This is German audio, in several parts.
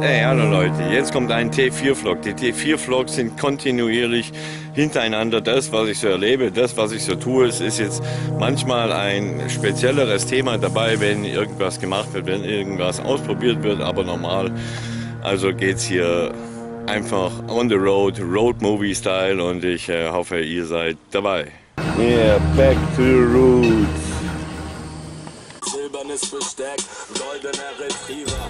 Hey, hallo Leute, jetzt kommt ein T4-Vlog. Die T4-Vlogs sind kontinuierlich hintereinander. Das, was ich so erlebe, das, was ich so tue, es ist jetzt manchmal ein spezielleres Thema dabei, wenn irgendwas gemacht wird, wenn irgendwas ausprobiert wird, aber normal. Also geht's hier einfach on the road, Road Movie Style, und ich hoffe, ihr seid dabei. Yeah, back to the roots. Silbernes Versteck, goldener Retriever.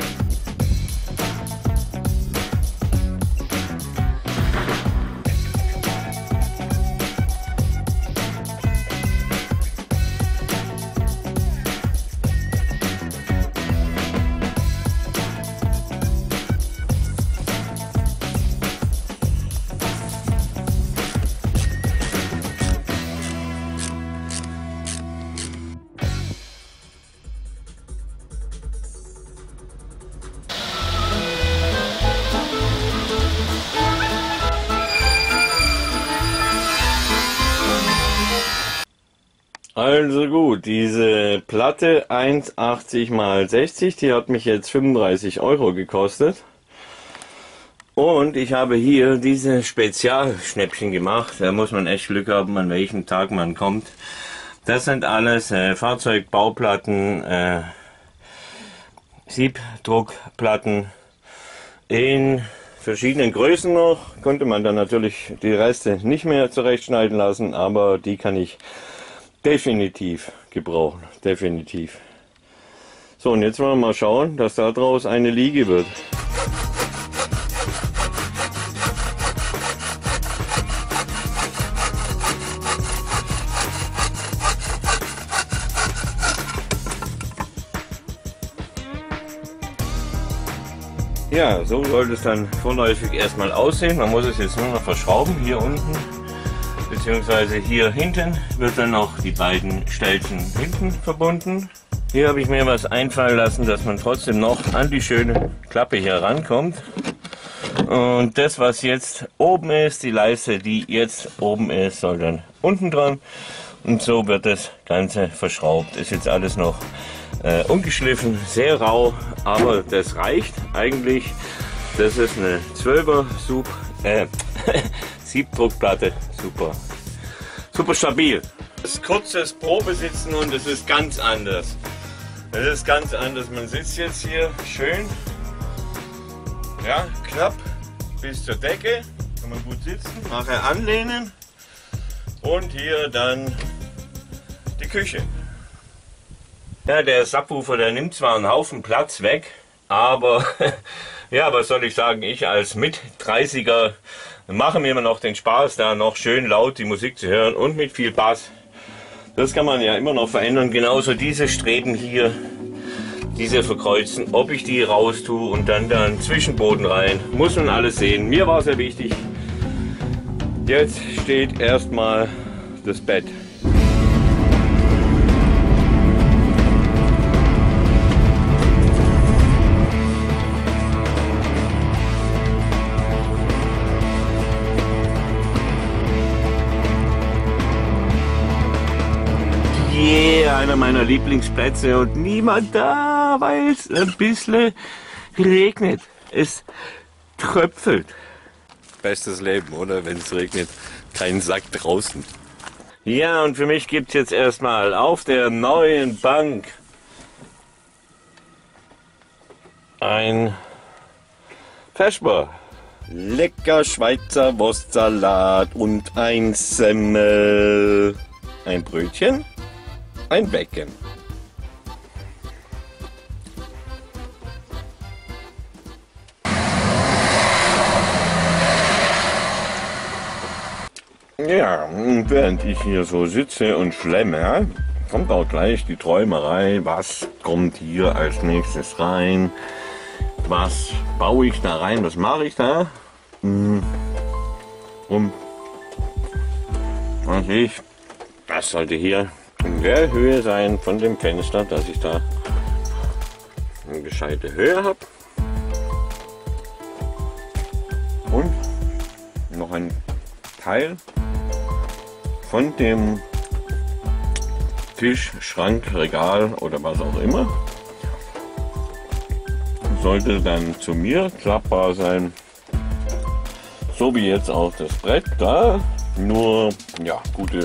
Also gut, diese Platte 1,80 x 60, die hat mich jetzt 35 € gekostet. Und ich habe hier diese Spezialschnäppchen gemacht. Da muss man echt Glück haben, an welchem Tag man kommt. Das sind alles Fahrzeugbauplatten, Siebdruckplatten in verschiedenen Größen noch. Konnte man dann natürlich die Reste nicht mehr zurechtschneiden lassen, aber die kann ich definitiv gebrauchen, definitiv. So, und jetzt wollen wir mal schauen, dass daraus eine Liege wird. Ja, so sollte es dann vorläufig erstmal aussehen. Man muss es jetzt nur noch verschrauben, hier unten. Beziehungsweise hier hinten wird dann noch die beiden Stelzen hinten verbunden. Hier habe ich mir was einfallen lassen, dass man trotzdem noch an die schöne Klappe hier rankommt. Und das, was jetzt oben ist, die Leiste, die jetzt oben ist, soll dann unten dran. Und so wird das Ganze verschraubt. Ist jetzt alles noch ungeschliffen, sehr rau, aber das reicht eigentlich. Das ist eine 12er Siebdruckplatte, super stabil. Das ist kurzes Probesitzen und es ist ganz anders. Es ist ganz anders. Man sitzt jetzt hier schön, ja, knapp bis zur Decke, kann man gut sitzen, nachher anlehnen und hier dann die Küche. Ja, der Subwoofer, der nimmt zwar einen Haufen Platz weg, aber ja, was soll ich sagen, ich als Mit-30er mache mir immer noch den Spaß, da noch schön laut die Musik zu hören und mit viel Bass. Das kann man ja immer noch verändern. Genauso diese Streben hier, diese verkreuzen, ob ich die raus tue und dann Zwischenboden rein. Muss man alles sehen. Mir war sehr wichtig. Jetzt steht erstmal das Bett. Yeah, einer meiner Lieblingsplätze und niemand da, weil es ein bisschen regnet. Es tröpfelt. Bestes Leben, oder? Wenn es regnet, kein Sack draußen. Ja, und für mich gibt es jetzt erstmal auf der neuen Bank ein Feschbar. Lecker Schweizer Wurstsalat und ein Semmel. Ein Brötchen. Ein Becken. Ja, und während ich hier so sitze und schlemme, kommt auch gleich die Träumerei. Was kommt hier als nächstes rein? Was baue ich da rein? Was mache ich da? Das sollte hier in der Höhe sein von dem Fenster, dass ich da eine gescheite Höhe habe. Und noch ein Teil von dem Tisch, Schrank, Regal oder was auch immer sollte dann zu mir klappbar sein. So wie jetzt auch das Brett da, nur ja, gute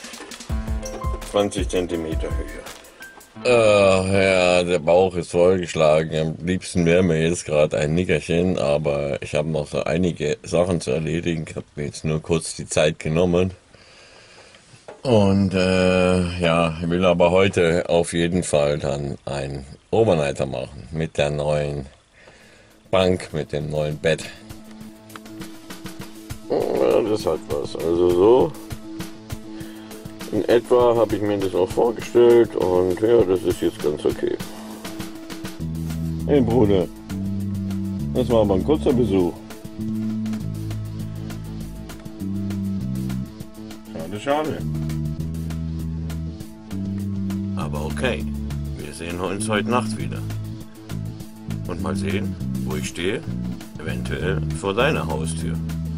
20 cm Höhe. Ja, der Bauch ist vollgeschlagen. Am liebsten wäre mir jetzt gerade ein Nickerchen, aber ich habe noch so einige Sachen zu erledigen. Ich habe mir jetzt nur kurz die Zeit genommen. Und ja, ich will aber heute auf jeden Fall dann ein Overnighter machen mit der neuen Bank, mit dem neuen Bett. Ja, das hat was. Also so in etwa habe ich mir das auch vorgestellt und ja, das ist jetzt ganz okay. Hey Bruder, das war aber ein kurzer Besuch. Schade, schade. Aber okay, wir sehen uns heute Nacht wieder. Und mal sehen, wo ich stehe, eventuell vor deiner Haustür.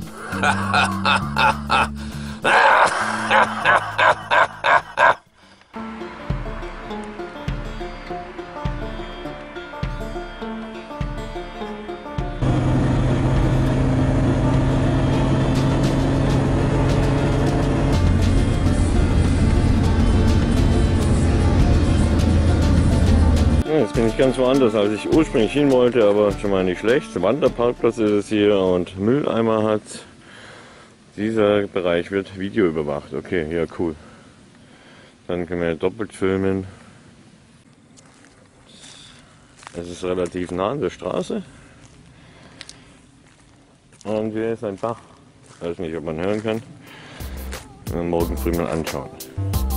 Jetzt bin ich ganz woanders, als ich ursprünglich hin wollte, aber schon mal nicht schlecht. Wanderparkplatz ist es hier und Mülleimer hat. Dieser Bereich wird videoüberwacht. Okay, ja cool. Dann können wir doppelt filmen. Es ist relativ nah an der Straße. Und hier ist ein Bach. Ich weiß nicht, ob man hören kann. Morgen früh mal anschauen.